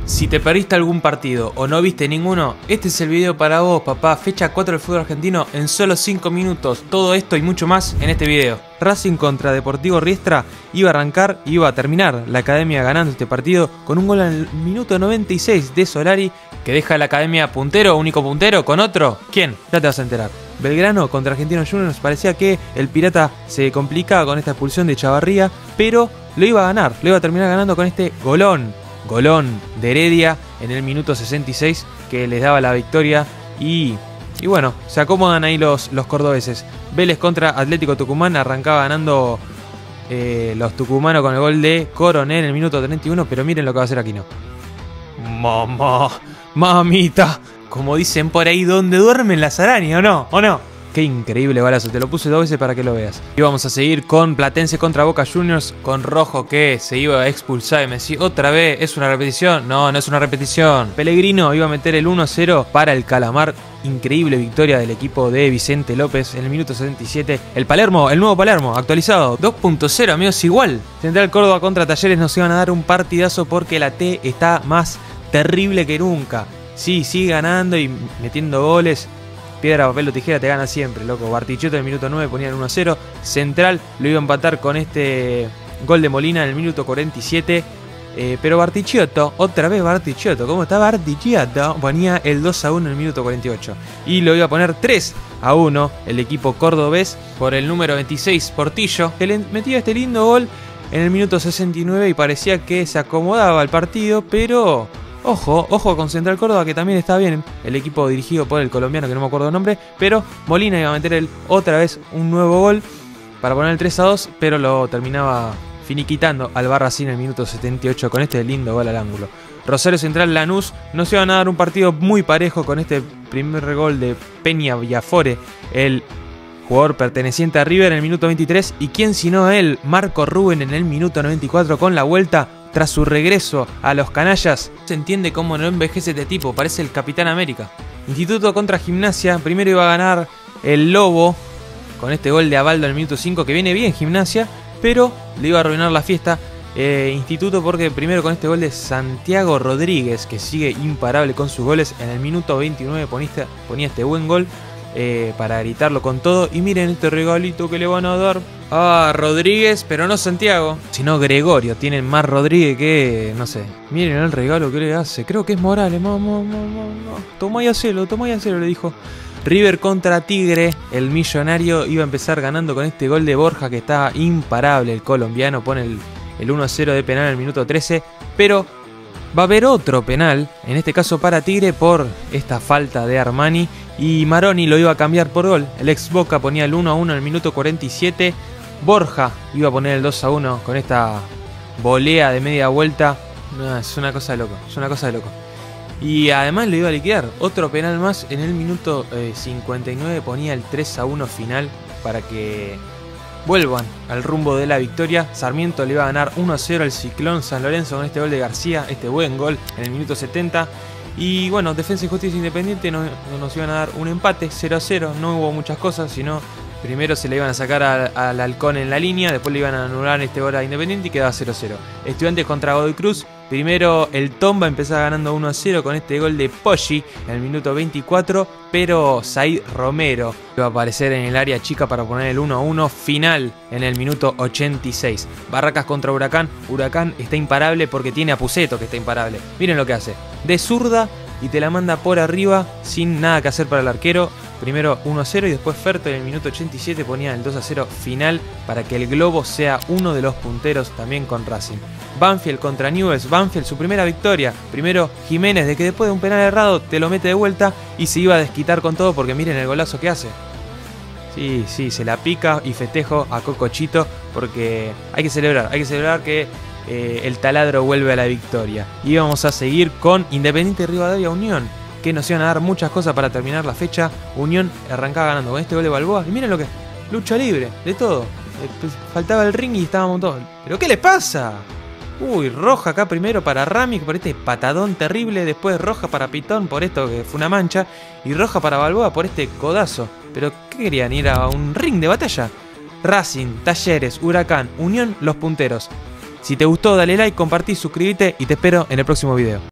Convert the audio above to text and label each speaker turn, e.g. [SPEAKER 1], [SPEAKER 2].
[SPEAKER 1] Si te perdiste algún partido o no viste ninguno, este es el video para vos, papá. Fecha 4 del fútbol argentino en solo 5 minutos. Todo esto y mucho más en este video. Racing contra Deportivo Riestra iba a arrancar y iba a terminar la academia ganando este partido con un gol al minuto 96 de Solari, que deja a la academia puntero, único puntero, con otro. ¿Quién? Ya te vas a enterar. Belgrano contra Argentinos Juniors. Parecía que el Pirata se complicaba con esta expulsión de Chavarría, pero lo iba a ganar, lo iba a terminar ganando con este golón de Heredia en el minuto 66 que les daba la victoria. Y bueno, se acomodan ahí los cordobeses. Vélez contra Atlético Tucumán, arrancaba ganando los tucumanos con el gol de Coronel en el minuto 31, pero miren lo que va a hacer Aquino. Mamita, como dicen por ahí, ¿dónde duermen las arañas? ¿O no? Qué increíble balazo, te lo puse 2 veces para que lo veas. Y vamos a seguir con Platense contra Boca Juniors, con Rojo que se iba a expulsar y me decía, ¿otra vez? ¿Es una repetición? No, no es una repetición. Pellegrino iba a meter el 1-0 para el Calamar. Increíble victoria del equipo de Vicente López en el minuto 77. El Palermo, el nuevo Palermo, actualizado 2.0, amigos, igual. Central Córdoba contra Talleres nos iban a dar un partidazo porque la T está más terrible que nunca. Sí, sigue ganando y metiendo goles. Piedra, papel o tijera te gana siempre, loco. Bartichotto en el minuto 9 ponía el 1-0. Central lo iba a empatar con este gol de Molina en el minuto 47. Pero Bartichotto, otra vez Bartichotto, ¿cómo está Bartichotto? Ponía el 2-1 en el minuto 48. Y lo iba a poner 3-1 el equipo cordobés por el número 26, Portillo, que le metía este lindo gol en el minuto 69 y parecía que se acomodaba el partido, pero... Ojo con Central Córdoba, que también está bien. El equipo dirigido por el colombiano, que no me acuerdo el nombre. Pero Molina iba a meter otra vez un nuevo gol para poner el 3-2. Pero lo terminaba finiquitando al Barracín en el minuto 78 con este lindo gol al ángulo. Rosario Central Lanús nos iban a dar un partido muy parejo con este primer gol de Peña Villafore, el jugador perteneciente a River en el minuto 23. Y quién sino él, Marco Rubén en el minuto 94 con la vuelta. Tras su regreso a los canallas, se entiende cómo no envejece este tipo, parece el Capitán América. Instituto contra Gimnasia, primero iba a ganar el Lobo con este gol de Abaldo en el minuto 5, que viene bien Gimnasia, pero le iba a arruinar la fiesta Instituto, porque primero con este gol de Santiago Rodríguez, que sigue imparable con sus goles, en el minuto 29 ponía este buen gol para gritarlo con todo. Y miren este regalito que le van a dar a Rodríguez, pero no Santiago, sino Gregorio. Tienen más Rodríguez que, no sé. Miren el regalo que le hace, creo que es Morales. Tomá y hacelo, le dijo. River contra Tigre, el millonario iba a empezar ganando con este gol de Borja, que está imparable. El colombiano pone el 1-0 de penal en el minuto 13, pero va a haber otro penal, en este caso para Tigre, por esta falta de Armani. Y Maroni lo iba a cambiar por gol. El ex Boca ponía el 1-1 en el minuto 47. Borja iba a poner el 2-1 con esta volea de media vuelta. No, es una cosa de loco, Y además lo iba a liquidar. Otro penal más en el minuto 59 ponía el 3-1 final para que vuelvan al rumbo de la victoria. Sarmiento le iba a ganar 1-0 al Ciclón San Lorenzo con este gol de García, este buen gol en el minuto 70. Y bueno, Defensa y Justicia Independiente nos iban a dar un empate 0-0. No hubo muchas cosas, sino primero se le iban a sacar al Halcón en la línea, después le iban a anular este gol a Independiente y quedaba 0-0. Estudiantes contra Godoy Cruz. Primero el Tomba empezaba ganando 1-0 con este gol de Poggi en el minuto 24, pero Said Romero iba a aparecer en el área chica para poner el 1-1 final en el minuto 86. Barracas contra Huracán. Huracán está imparable porque tiene a Puceto, que está imparable. Miren lo que hace. De zurda y te la manda por arriba sin nada que hacer para el arquero. Primero 1-0 y después Ferto en el minuto 87 ponía el 2-0 final para que el Globo sea uno de los punteros también con Racing. Banfield contra Newell's. Banfield, su primera victoria. Primero Jiménez, de que después de un penal errado te lo mete de vuelta y se iba a desquitar con todo porque miren el golazo que hace. Sí, se la pica y festejo a Cocochito porque hay que celebrar que el taladro vuelve a la victoria. Y vamos a seguir con Independiente Rivadavia Unión, que nos iban a dar muchas cosas para terminar la fecha. Unión arrancaba ganando con este gol de Balboa. Y miren lo que es, lucha libre, de todo. Faltaba el ring y estábamos todos. ¿Pero qué les pasa? Uy, roja acá primero para Rami por este patadón terrible. Después roja para Pitón por esto que fue una mancha. Y roja para Balboa por este codazo. ¿Pero qué querían? ¿Ir a un ring de batalla? Racing, Talleres, Huracán, Unión, los punteros. Si te gustó, dale like, compartí, suscríbete y te espero en el próximo video.